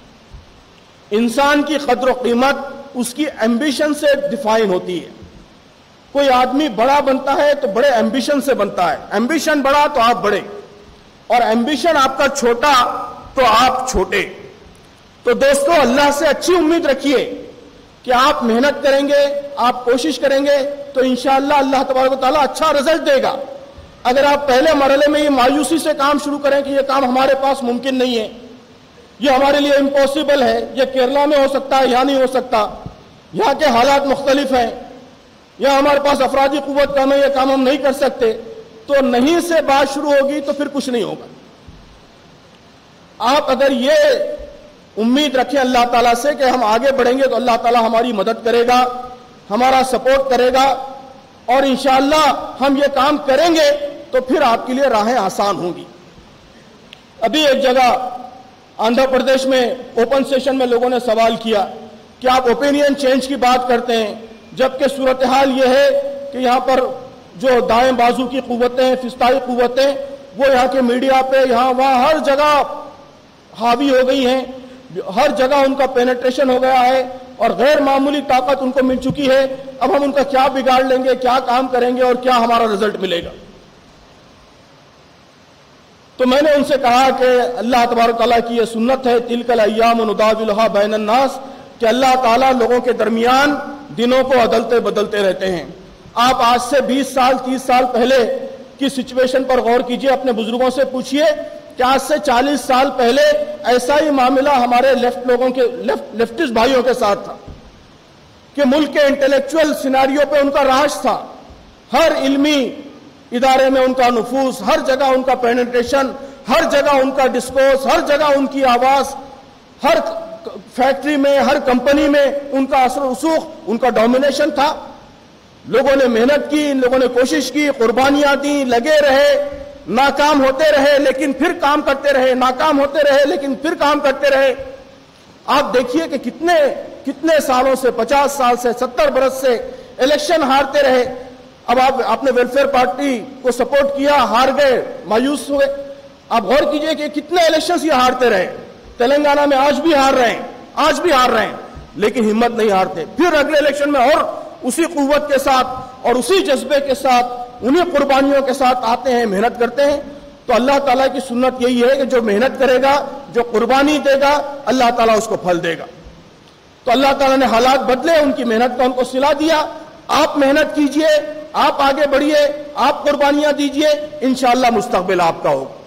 انسان کی قدر و قیمت اس کی ایمبیشن سے ڈیفائن ہوتی ہے. کوئی آدمی بڑا بنتا ہے تو بڑے ایمبیشن سے بنتا ہے، ایمبیشن بڑا تو آپ بڑے، اور ایمبیشن آپ کا چھوٹا تو آپ چھوٹے. تو دوستو، اللہ سے اچھی امید رکھیے کہ آپ محنت کریں گے، آپ کوشش کریں گے تو انشاءاللہ اللہ تبارک و تعالیٰ اچھا رزلٹ دے گا. اگر آپ پہلے مرحلے میں یہ مایوسی سے کام شروع کریں کہ یہ کام ہمارے پاس ممکن نہیں ہے، یہ ہمارے لیے امپاسبل ہے، یہ کیرلا میں ہو سکتا ہے، یہاں نہیں ہو سکتا، یہاں کے حالات مختلف ہیں، یا ہمارے پاس افرادی قوت کم ہے، یہ کام ہم نہیں کر سکتے، تو نہیں سے بات شروع ہوگی تو پھر کچھ نہیں ہوگا. آپ اگر یہ امید رکھیں اللہ تعالیٰ سے کہ ہم آگے بڑھیں گے تو اللہ تعالیٰ ہماری مدد کرے گا، ہمارا سپورٹ کرے گا، اور انشاءاللہ ہم یہ کام کریں گے تو پھر آپ کے لیے راہیں آسان ہوں گی. ابھی ایک جگہ آندھرا پردیش میں اوپن سیشن میں لوگوں نے سوال کیا کہ آپ اوپینین چینج کی بات کرتے ہیں، جبکہ صورتحال یہ ہے کہ یہاں پر جو دائیں بازو کی قوتیں، فسطائی قوتیں، وہ یہاں کے میڈیا پہ یہاں وہاں ہر جگہ حاوی ہو گئی ہیں، ہر جگہ ان کا پینیٹریشن ہو گیا ہے اور غیر معمولی طاقت ان کو مل چکی ہے. اب ہم ان کا کیا بگاڑ لیں گے، کیا کام کریں گے اور کیا ہمارا رزلٹ ملے گا؟ تو میں نے ان سے کہا کہ اللہ تبارک تعالیٰ کی یہ سنت ہے، تلک الایام نداولها بین الناس، کہ اللہ تعالیٰ لوگوں کے درمیان دنوں کو بدلتے رہتے ہیں۔ آپ آج سے 20 سال 30 سال پہلے کی سچویشن پر غور کیجئے، اپنے بزرگوں سے پوچھئے کہ آج سے 40 سال پہلے ایسا ہی معاملہ ہمارے لیفٹسٹ بھائیوں کے ساتھ تھا کہ ملک کے انٹلیکچوئل سیناریو پہ ان کا راج تھا، ہر علمی ادارے میں ان کا نفوذ، ہر جگہ ان کا پینیٹریشن، ہر جگہ ان کا ڈسکورس، ہر جگہ ان کی آواز، ہر فیکٹری میں، ہر کمپنی میں ان کا اثر و رسوخ، ان کا ڈومینیشن تھا۔ لوگوں نے محنت کی، ان لوگوں نے کوشش کی، قربانیاں دیں، لگے رہے، ناکام ہوتے رہے لیکن پھر کام کرتے رہے، ناکام ہوتے رہے لیکن پھر کام کرتے رہے۔ آپ دیکھیے کہ کتنے سالوں سے، 50 سال سے، 70 برس سے الیکشن ہارتے رہے۔ اب آپ نے ویلفیئر پارٹی کو سپورٹ کیا، ہار گئے، مایوس ہوئے۔ آپ غور کیجئے کہ کتنے الیکشنز یہ ہارتے رہے۔ تلنگانہ میں آج بھی ہار رہے ہیں لیکن ہمت نہیں ہارتے، پھر اگلے الیکشن میں اور اسی قوت کے ساتھ اور اسی جذبے کے ساتھ، انہیں قربانیوں کے ساتھ آتے ہیں، محنت کرتے ہیں۔ تو اللہ تعالیٰ کی سنت یہی ہے کہ جو محنت کرے گا، جو قربانی دے گا، اللہ تعالیٰ اس کو پھل دے گا۔ تو اللہ تعالیٰ نے حالات بدلے، ان کی محنت کا ان کو صلہ دیا۔ آپ محنت کیجئے، آپ آگے بڑھیے، آپ قربانیاں دیجئے، انشاءاللہ مستقبل آپ کا ہوگا،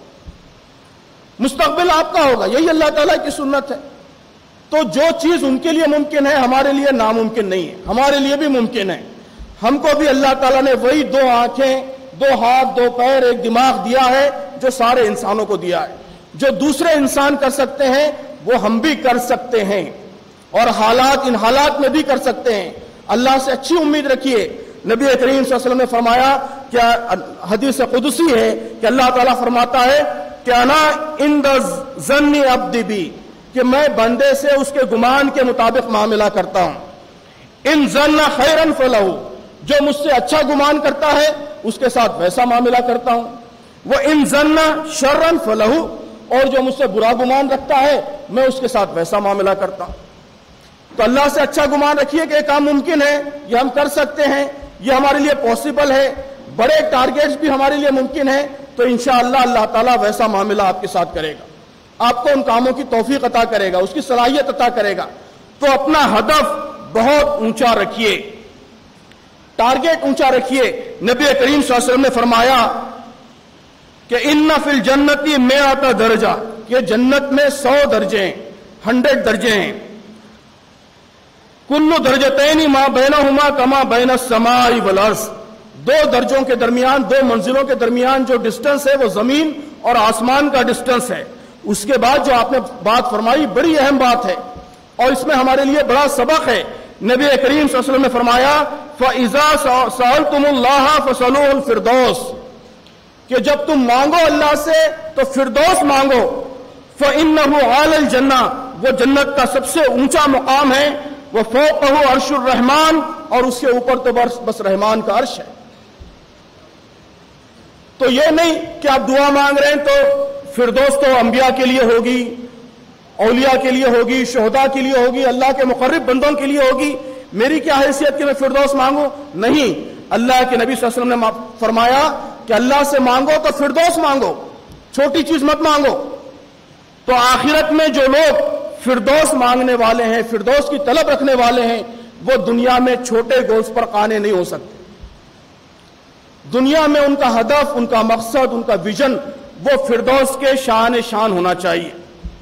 مستقبل آپ کا ہوگا۔ یہی اللہ تعالیٰ کی سنت ہے۔ تو جو چیز ان کے لیے ممکن ہے ہمارے لیے ناممکن نہیں ہے، ہمارے لیے بھی ممکن ہے۔ ہم کو بھی اللہ تعالیٰ نے وہی 2 آنکھیں، 2 ہاتھ، 2 پیر، 1 دماغ دیا ہے جو سارے انسانوں کو دیا ہے۔ جو دوسرے انسان کر سکتے ہیں وہ ہم بھی کر سکتے ہیں، اور ان حالات میں بھی کر سکتے ہیں۔ اللہ سے اچھی امید رکھیے۔ نبی کریم صلی اللہ علیہ وسلم نے فرمایا، کیا حدیث قدسی ہے کہ اللہ تعالیٰ فرماتا ہے کہ انا عند ظن عبدی بی، کہ میں بندے سے اس کے گمان کے مطابق معاملہ کرتا ہوں۔ ان ظن خیرا فلہ، جو مجھ سے اچھا گمان کرتا ہے اس کے ساتھ ویسا معاملہ کرتا ہوں۔ وہ ان ظن شرا فلہ، اور جو مجھ سے برا گمان رکھتا ہے میں اس کے ساتھ ویسا معاملہ کرتا ہوں۔ تو اللہ سے اچھا گمان رکھیے کہ یہ کام ممکن ہے، یہ ہم کر سکتے ہیں، یہ ہمارے لیے پاسبل ہے، بڑے ٹارگیٹس بھی ہمارے لیے ممکن ہے۔ تو انشاءاللہ اللہ تعالیٰ ویسا معاملہ آپ کے ساتھ کرے گا، آپ کو ان کاموں کی توفیق عطا کرے گا، اس کی صلاحیت عطا کرے گا۔ تو اپنا ہدف بہت اونچا رکھیے، ٹارگیٹ اونچا رکھیے۔ نبی کریم صلی اللہ علیہ وسلم نے فرمایا کہ ان فی الجنت 100 درجہ، کہ جنت میں 100 درجے ہیں، 100 درجے ہیں۔ کل درجتین ما بینہما کما بین السماء والارض، 2 درجوں کے درمیان، 2 منزلوں کے درمیان جو ڈسٹنس ہے وہ زمین اور آسمان کا ڈسٹنس ہے۔ اس کے بعد جو آپ نے بات فرمائی بڑی اہم بات ہے، اور اس میں ہمارے لیے بڑا سبق ہے۔ نبی کریم صلی اللہ علیہ وسلم نے فرمایا فَإِذَا سَأَلْتُمُ اللَّهَ فَسَأَلُوهُ الْفِرْدَوْسَ، کہ جب تم مانگو اللہ سے تو فردوس مانگو۔ فَإِنَّهُ عَلَى الْجَنَّةِ، وہ جنت کا سب سے اونچا مقام ہے۔ وَفَوْقَهُ عَرْشُ الرَّحْمَانِ، اور اس کے اوپر تو بس رحمان کا عرش ہے۔ تو یہ نہیں کہ آپ دعا مانگ رہے ہیں تو فردوس تو انبیاء کے لیے ہوگی، اولیاء کے لیے ہوگی، شہداء کے لیے ہوگی، اللہ کے مقرب بندوں کے لیے ہوگی، میری کیا حیثیت کہ میں فردوس مانگوں؟ نہیں، اللہ کے نبی صلی اللہ علیہ وسلم نے فرمایا کہ اللہ سے مانگو تو فردوس مانگو، چھوٹی چیز مت مانگو۔ تو آخرت میں جو لوگ فردوس مانگنے والے ہیں، فردوس کی طلب رکھنے والے ہیں، وہ دنیا میں چھوٹے گوشت پر قانے نہیں ہو سکتے۔ دنیا میں ان کا ہدف، ان کا مقصد، ان کا ویژن وہ فردوس کے شان ہونا چاہیے۔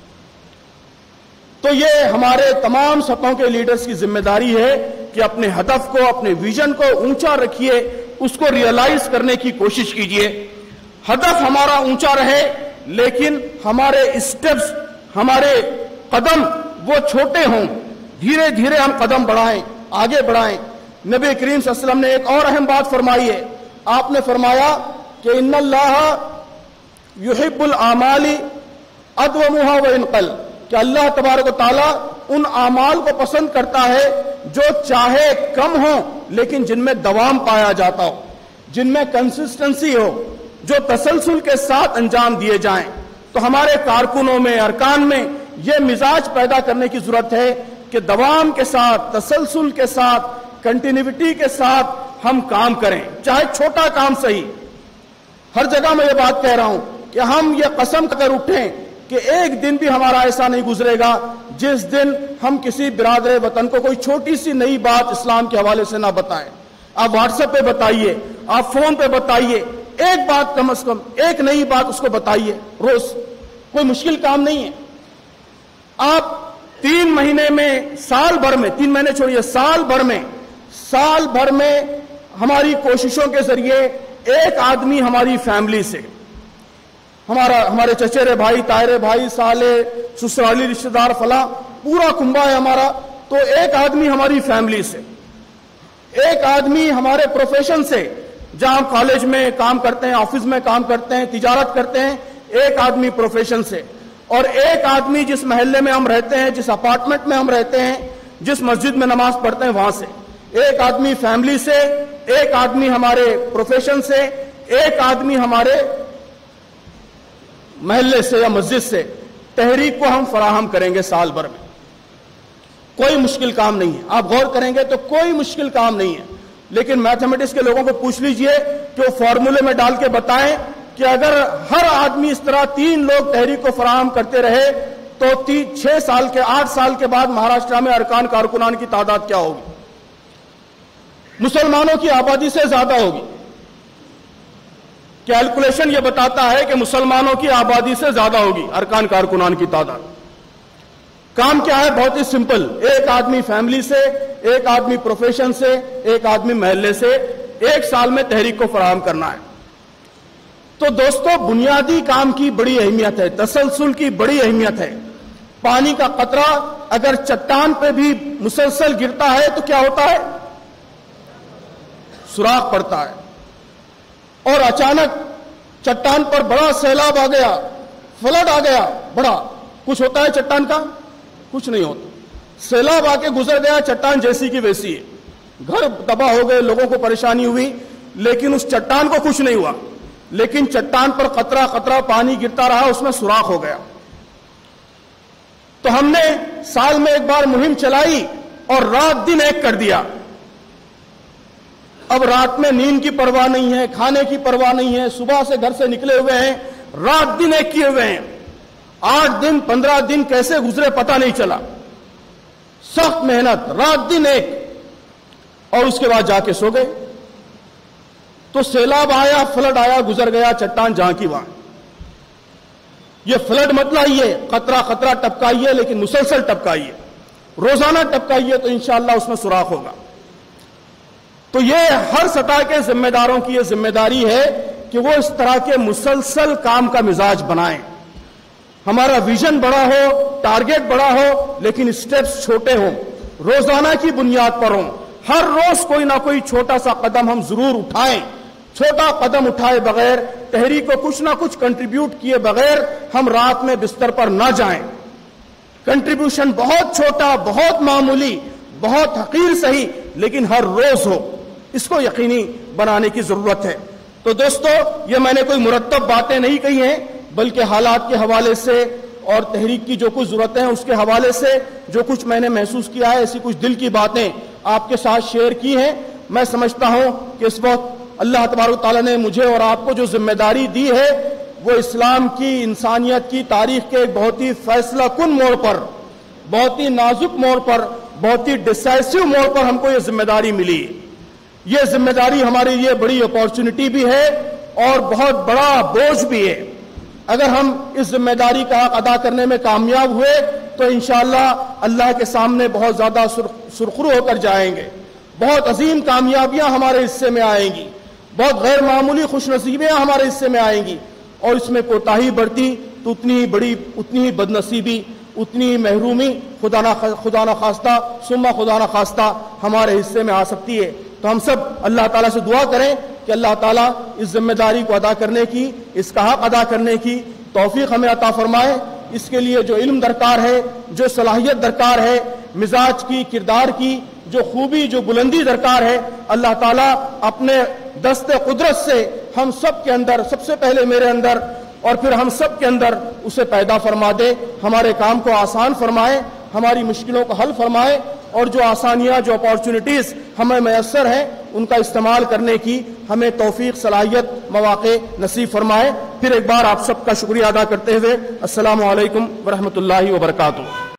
تو یہ ہمارے تمام سطحوں کے لیڈرز کی ذمہ داری ہے کہ اپنے ہدف کو، اپنے ویژن کو اونچا رکھیے، اس کو ریئلائز کرنے کی کوشش کیجیے۔ ہدف ہمارا اونچا رہے لیکن ہمارے اسٹیپس، ہمارے قدم وہ چھوٹے ہوں، دھیرے دھیرے ہم قدم بڑھائیں، آگے بڑھائیں۔ نبی کریم صلی اللہ علیہ وسلم نے ایک اور اہم بات فرمائی ہے۔ آپ نے فرمایا کہ ان اللہ یحب الاعمال ادومها وان قل، کہ اللہ تبارک و تعالیٰ ان اعمال کو پسند کرتا ہے جو چاہے کم ہوں لیکن جن میں دوام پایا جاتا ہو، جن میں کنسسٹنسی ہو، جو تسلسل کے ساتھ انجام دیے جائیں۔ تو ہمارے کارکنوں میں، ارکان میں یہ مزاج پیدا کرنے کی ضرورت ہے کہ دوام کے ساتھ، تسلسل کے ساتھ، کنٹینیوٹی کے ساتھ ہم کام کریں، چاہے چھوٹا کام صحیح۔ ہر جگہ میں یہ بات کہہ رہا ہوں کہ ہم یہ قسم کر اٹھیں کہ ایک دن بھی ہمارا ایسا نہیں گزرے گا جس دن ہم کسی برادر وطن کو کوئی چھوٹی سی نئی بات اسلام کے حوالے سے نہ بتائیں. آپ واٹس ایپ پہ بتائیے, آپ فون پہ بتائیے, ایک بات کم از کم ایک نئی بات اس کو بتائیے روز. کوئی مشکل کام نہیں ہے. آپ 3 مہینے میں, سال بھر میں, 3 مہینے چھوڑیے, سال بھر میں ہماری کوششوں کے ذریعے ایک آدمی ہماری فیملی سے, ہمارے چچیرے بھائی, تائرے بھائی, سالے, سسرالی رشتہ دار, فلاں پورا کنبہ ہے ہمارا, تو ایک آدمی ہماری فیملی سے, ایک آدمی ہمارے پروفیشن سے, جہاں کالج میں کام کرتے ہیں, آفس میں کام کرتے ہیں, تجارت کرتے ہیں, ایک آدمی پروفیشن سے, اور ایک آدمی جس محلے میں ہم رہتے ہیں, جس اپارٹمنٹ میں ہم رہتے ہیں, جس مسجد میں نماز پڑھتے ہیں وہاں سے, ایک آدمی فیملی سے, ایک آدمی ہمارے پروفیشن سے, ایک آدمی ہمارے محلے سے یا مسجد سے تحریک کو ہم فراہم کریں گے سال بھر میں. کوئی مشکل کام نہیں ہے. آپ غور کریں گے تو کوئی مشکل کام نہیں ہے. لیکن میتھمیٹکس کے لوگوں کو پوچھ لیجئے کہ وہ فارمولے میں ڈال کے بتائیں کہ اگر ہر آدمی اس طرح 3 لوگ تحریک کو فراہم کرتے رہے تو 6 سال کے 8 سال کے بعد مہاراشٹر میں ارکان کارکنان کی تعداد کیا ہوگی؟ مسلمانوں کی آبادی سے زیادہ ہوگی. کیلکولیشن یہ بتاتا ہے کہ مسلمانوں کی آبادی سے زیادہ ہوگی ارکان کارکنان کی تعداد. کام کیا ہے؟ بہت ہی سمپل. ایک آدمی فیملی سے, ایک آدمی پروفیشن سے, ایک آدمی محلے سے, ایک سال میں تحریک کو فراہم کرنا ہے. تو دوستو, بنیادی کام کی بڑی اہمیت ہے, تسلسل کی بڑی اہمیت ہے. پانی کا قطرہ اگر چٹان پہ بھی مسلسل گرتا ہے تو کیا ہوتا ہے؟ سوراخ پڑتا ہے. اور اچانک چٹان پر بڑا سیلاب آ گیا, فلڈ آ گیا, بڑا کچھ ہوتا ہے چٹان کا؟ کچھ نہیں ہوتا. سیلاب آ کے گزر گیا, چٹان جیسی کی ویسی ہے, گھر تباہ ہو گئے, لوگوں کو پریشانی ہوئی, لیکن اس چٹان کو کچھ نہیں ہوا. لیکن چٹان پر قطرہ قطرہ پانی گرتا رہا, اس میں سوراخ ہو گیا. تو ہم نے سال میں ایک بار مہم چلائی اور رات دن ایک کر دیا. اب رات میں نیند کی پرواہ نہیں ہے, کھانے کی پرواہ نہیں ہے, صبح سے گھر سے نکلے ہوئے ہیں, رات دن ایک کیے ہوئے ہیں. 8 دن 15 دن کیسے گزرے پتہ نہیں چلا. سخت محنت, رات دن ایک, اور اس کے بعد جا کے سو گئے. تو سیلاب آیا, فلڈ آیا, گزر گیا, چٹان جہاں کی وہاں. یہ فلڈ مت لائیے, قطرہ قطرہ ٹپکائیے, لیکن مسلسل ٹپکائیے, روزانہ ٹپکائیے, تو انشاءاللہ اس میں سوراخ ہوگا. تو یہ ہر سطح کے ذمہ داروں کی یہ ذمہ داری ہے کہ وہ اس طرح کے مسلسل کام کا مزاج بنائیں. ہمارا ویژن بڑا ہو, ٹارگیٹ بڑا ہو, لیکن سٹیپس چھوٹے ہوں, روزانہ کی بنیاد پر ہوں. ہر روز کوئی نہ کوئی چھوٹا سا قدم ہم ضرور اٹھائیں. چھوٹا قدم اٹھائے بغیر, تحریک کو کچھ نہ کچھ کنٹریبیوٹ کیے بغیر ہم رات میں بستر پر نہ جائیں. کنٹریبیوشن بہت چھوٹا, بہت معمولی, بہت حقیر صحیح, لیکن ہر روز ہو, اس کو یقینی بنانے کی ضرورت ہے. تو دوستو, یہ میں نے کوئی مرتب باتیں نہیں کہی ہیں, بلکہ حالات کے حوالے سے اور تحریک کی جو کچھ ضرورتیں ہیں اس کے حوالے سے جو کچھ میں نے محسوس کیا ہے, ایسی کچھ دل کی باتیں آپ کے ساتھ شیئر کی ہیں. میں سمجھتا ہوں کہ اس وقت اللہ تبارک تعالیٰ نے مجھے اور آپ کو جو ذمہ داری دی ہے وہ اسلام کی, انسانیت کی تاریخ کے ایک بہت ہی فیصلہ کن موڑ پر, بہت ہی نازک موڑ پر, بہت ہی ڈسائسو موڑ پر ہم کو یہ ذمہ داری ملی. یہ ذمہ داری ہمارے لیے بڑی اپارچونٹی بھی ہے اور بہت بڑا بوجھ بھی ہے. اگر ہم اس ذمہ داری کا حق ادا کرنے میں کامیاب ہوئے تو انشاءاللہ اللہ کے سامنے بہت زیادہ سرخرو ہو کر جائیں گے. بہت عظیم کامیابیاں ہمارے حصے میں آئیں گی, بہت غیر معمولی خوش نصیبیاں ہمارے حصے میں آئیں گی. اور اس میں کوتاہی بڑھتی تو اتنی ہی بڑی, اتنی ہی بدنصیبی, اتنی ہی محرومی خدا نہ خواستہ ثم خدا نہ خواستہ ہمارے حصے میں آ سکتی ہے. تو ہم سب اللہ تعالیٰ سے دعا کریں کہ اللہ تعالیٰ اس ذمہ داری کو ادا کرنے کی, اس کا حق ادا کرنے کی توفیق ہمیں عطا فرمائے. اس کے لیے جو علم درکار ہے, جو صلاحیت درکار ہے, مزاج کی, کردار کی جو خوبی, جو بلندی درکار ہے, اللہ تعالیٰ اپنے دست قدرت سے ہم سب کے اندر, سب سے پہلے میرے اندر اور پھر ہم سب کے اندر اسے پیدا فرما دے. ہمارے کام کو آسان فرمائے, ہماری مشکلوں کو حل فرمائے, اور جو آسانیاں, جو اپارچونٹیز ہمیں میسر ہیں ان کا استعمال کرنے کی ہمیں توفیق, صلاحیت, مواقع نصیب فرمائے. फिर एक बार आप सबका शुक्रिया अदा करते हुए अस्सलामु अलैकुम वरहमतुल्लाहि वबरकातुहू।